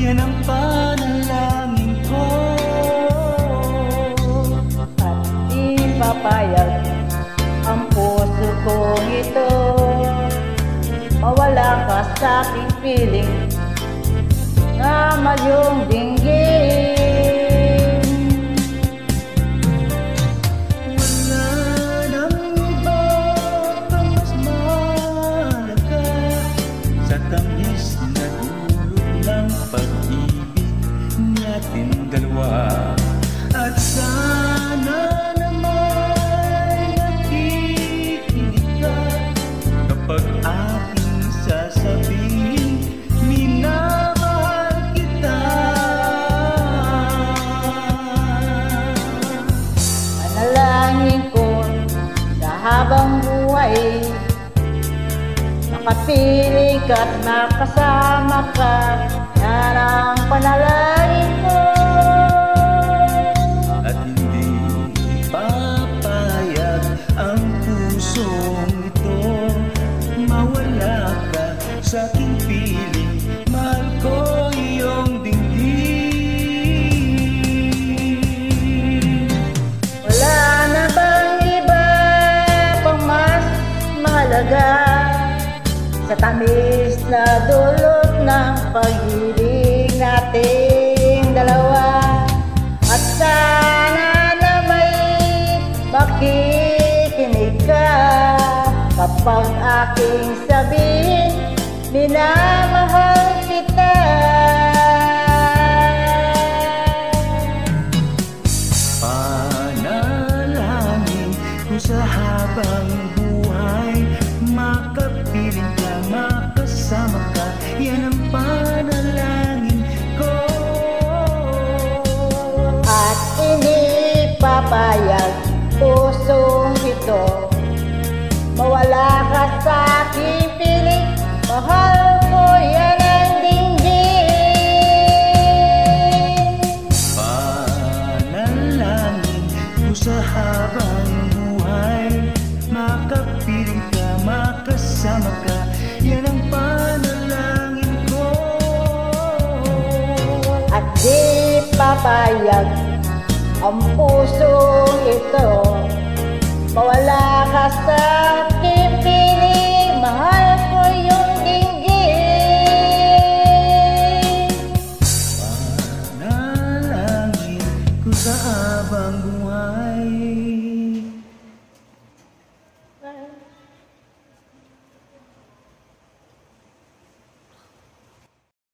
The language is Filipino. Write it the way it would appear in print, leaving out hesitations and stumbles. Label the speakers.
Speaker 1: yan ang panalangin ko.
Speaker 2: At ipapayag ang puso kong ito, mawala ka sa aking piling na mayong dinggin.
Speaker 1: Wala nang iba pang mas mahalaga sa tamis na dulot ng pag-ibig natin dalawa. At sana naman nakikinig ka kapag aking sasabihin minamahal kita.
Speaker 2: Panalangin ko sa habang buhay, makapiling ka't makasama ka. Yan ang panalangin ko.
Speaker 1: At hindi ipapayag ang pusong ito, mawala ka sa aking piling. Mahal ko iyong dinggin.
Speaker 2: Wala na bang iba pang mas mahalaga sa tamis na dulot ng pag-ibig nating dalawa? At sana na may makikinig ka kapag aking sabihin minamahal kita.
Speaker 1: Panalangin ko sa habang buhay, makapiling ka, makasama ka. Yan ang panalangin ko.
Speaker 2: At inipapayag pusong ito, mawala ka sa aking piling. Mahal ko yan ang dinggin.
Speaker 1: Panalangin ko sa habang buhay, makapiling ka, makasama ka. Yan ang panalangin ko.
Speaker 2: At di papayag ang pusong ito,